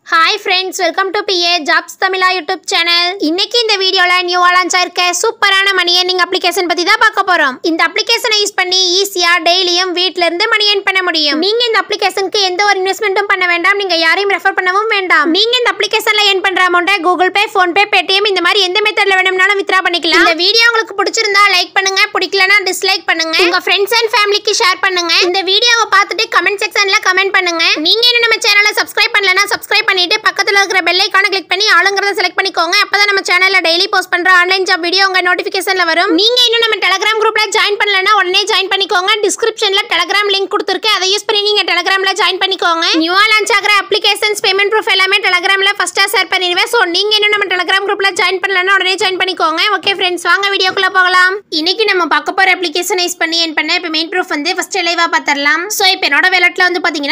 Hi friends, welcome to PA Jobs Tamila YouTube channel. இன்னைக்கு இந்த வீடியோல நியூ லான்ச் ஆயிருக்க சூப்பரான மணி earning அப்ளிகேஷன் பத்தி தான் பார்க்க போறோம். இந்த அப்ளிகேஷனை யூஸ் பண்ணி ஈஸியா டெய்லியும் வீட்ல இருந்து மணி earn பண்ண முடியும். நீங்க இந்த அப்ளிகேஷனுக்கு எந்த ஒரு இன்வெஸ்ட்மென்ட்டும் பண்ண வேண்டாம். நீங்க யாரையும் ரெஃபர் பண்ணவும் வேண்டாம். நீங்க இந்த அப்ளிகேஷன்ல earn பண்ற அமௌண்ட்டை Google Pay, Phone Pay, Paytm இந்த மாதிரி எந்த மெத்தட்ல வேணும்னாலும் வித்ரா பண்ணிக்கலாம். இந்த வீடியோ உங்களுக்கு பிடிச்சிருந்தா லைக் பண்ணுங்க, பிடிக்கலனா டிஸ்லைக் பண்ணுங்க. உங்க फ्रेंड्स and ஃபேமிலிக்கு ஷேர் பண்ணுங்க. இந்த வீடியோவை பார்த்துட்டு கமெண்ட் செக்ஷன்ல கமெண்ட் பண்ணுங்க. நீங்க இன்னும் நம்ம சேனலை சப்ஸ்கிரைப் பண்ணலனா சப்ஸ்கிரைப் பண்ணிட்டு பக்கத்துல இருக்கிற பெல் ஐகானை கிளிக் பண்ணி ஆளுங்கறத செலக்ட் பண்ணிக்கோங்க. அப்பதான் நம்ம சேனல்ல டெய்லி போஸ்ட் பண்ற ஆன்லைன் ஜாப் வீடியோ உங்க நோட்டிபிகேஷன்ல வரும். நீங்க இன்னும் நம்ம டெலகிராம் குரூப்ல ஜாயின் பண்ணலனா உடனே ஜாயின் பண்ணிக்கோங்க. டிஸ்கிரிப்ஷன்ல டெலகிராம் லிங்க் கொடுத்திருக்கேன். அதை யூஸ் பண்ணி நீங்க டெலகிராம்ல ஜாயின் பண்ணிக்கோங்க. நியூவா லான்ச் ஆகிற அப்ளிகேஷன்ஸ் பேமெண்ட் ப்ரூஃப் எல்லாமே டெலகிராம்ல ஃபர்ஸ்டா ஷேர் பண்ணிடுவேன். சோ நீங்க இன்னும் நம்ம டெலகிராம் குரூப்ல ஜாயின் பண்ணலனா உடனே ஜாயின் பண்ணிக்கோங்க. ஓகே फ्रेंड्स, வாங்க வீடியோக்குள்ள போகலாம். இன்னைக்கு நம்ம பார்க்க போற அப்ளிகேஷனை யூஸ் பண்ணி earn பண்ண பேமெண்ட் ப்ரூஃப் வந்து ஃபர்ஸ்ட் லைவா பார்த்தறலாம். சோ இப்போ என்னோட வாலெட்ல வந்து பாத்தீங்கன்னா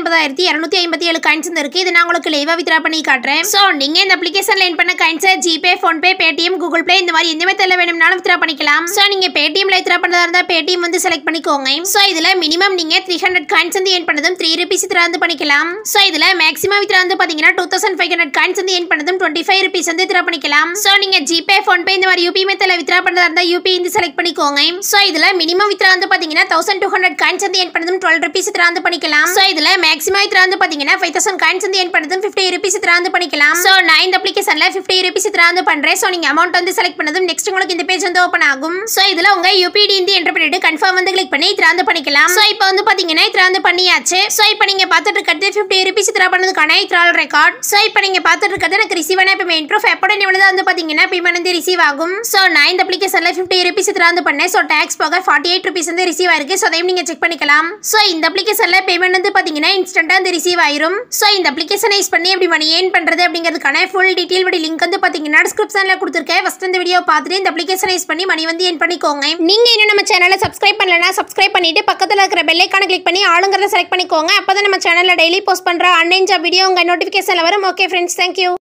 98257 காயின்ஸ் இருக்கு. இது நான் உங்களுக்கு லைவா வித்ரா பண்ணி காட்றேன். சோ நீங்க இந்த அப்ளிகேஷன்ல earn பண்ண coins GPay, Phone Pay, Paytm, Google Play இந்த மாதிரி எந்த மெத்தட்ல வேணும்னாலும் வித்ரா பண்ணிக்கலாம். சோ நீங்க Paytmல வித்ரா பண்றதா இருந்தா Paytm வந்து செலக்ட் பண்ணிக்கோங்க. சோ இதுல மினிமம் நீங்க 300 காயின்ஸ் வந்து earn பண்ணதும் 3 ரூபீஸ் வித்ரா வந்து பண்ணிக்கலாம். சோ இதுல மேக்ஸிமம் வித்ரா வந்து பாத்தீங்கன்னா 2500 காயின்ஸ் வந்து earn பண்ணதும் 25 ரூபீஸ் வந்து வித்ரா பண்ணிக்கலாம். சோ நீங்க GPay, Phone Pay இந்த மாதிரி UPI மெத்தட்ல வித்ரா பண்றதா இருந்தா UPI வந்து செலக்ட் பண்ணிக்கோங்க. சோ இதுல மினிமம் வித்ரா வந்து பாத்தீங்கன்னா 1200 காயின்ஸ் வந்து earn பண்ணதும் 12 ரூபீஸ் வித்ரா வந்து பண்ணிக்கலாம். சோ இதுல மேக்ஸிமம் வித்ரா வந்து பாத்தீங்கன்னா 5000 காயின்ஸ் வந்து earn பண்ணதும் 50 ரூபீஸ் வித்ரா வந்து பண்ணிக்கலாம். சோ நான் இந்த அப்ளிகேஷன்ல 50 ரூபீஸ் வித்ரா வந்து பண்றேன். சோ நீங்க அமௌண்ட் வந்து செலக்ட் பண்ணதும் நெக்ஸ்ட் உங்களுக்கு இந்த பேஜ் வந்து ஓபன் ஆகும். சோ இதுல உங்க UPID வந்து என்டர் பண்ணிட்டு கன்ஃபார்ம் வந்து கிளிக் பண்ணி வித்ரா வந்து பண்ணிக்கலாம். சோ இப்போ வந்து பாத்தீங்கன்னா வித்ரா வந்து பண்ணியாச்சு. சோ இப்போ நீங்க பார்த்துட்டு இருக்கிறது 50 ரூபீஸ் வித்ரா பண்ணதுக்கான வித்ரால் ரெக்கார்ட். சோ இப்போ நீங்க பார்த்துட்டு இருக்கிறது எனக்கு ரிசீவ் ஆன பேமெண்ட் ப்ரூஃப். எப்போட எவ்வளவு வந்து பாத்தீங்கன்னா பேமெண்ட் வந்து ரிசீவ் ஆகும். சோ நான் இந்த அப்ளிகேஷன்ல 50 ரூபீஸ் வித்ரா வந்து பண்ணேன். சோ டாக்ஸ் போக 48 ரூபீஸ் வந்து ரிசீவ் ஆயிருக்கு. சோ அதையும் நீங்க செக் பண்ணிக்கலாம். சோ இந்த அப்ளிகேஷன்ல பேமெண்ட் வந்து பாத்தீங்கன்னா இன்ஸ்டன்ட்டா வந்து ரிசீவ் ஆயிரும். சோ இந்த அப்ளிகேஷனை யூஸ் பண்ணி எப்படி மணி earn பண்றது அப்படிங்கிறதுக்கான ஃபுல் டீடைல் வீடியோ லிங்க் வந்து பாத்தீங்கன்னா டிஸ்கிரிப்ஷன்ல கொடுத்திருக்கேன். ஃபர்ஸ்ட் இந்த வீடியோ பார்த்துட்டு இந்த அப்ளிகேஷனை யூஸ் பண்ணி மணி வந்து earn பண்ணிக்கோங்க. நீங்க இன்னும் நம்ம சேனலை சப்ஸ்கிரைப் பண்ணலனா சப்ஸ்கிரைப் பண்ணிட்டு பக்கத்துல இருக்கிற பெல் ஐகானை கிளிக் பண்ணி ஆளுங்கறத செலக்ட் பண்ணிக்கோங்க. அப்பதான் நம்ம சேனல்ல டெய்லி போஸ்ட் பண்ற ஆன்லைன் ஜாப் வீடியோ உங்க நோட்டிபிகேஷன்ல வரும். Okay friends, thank you.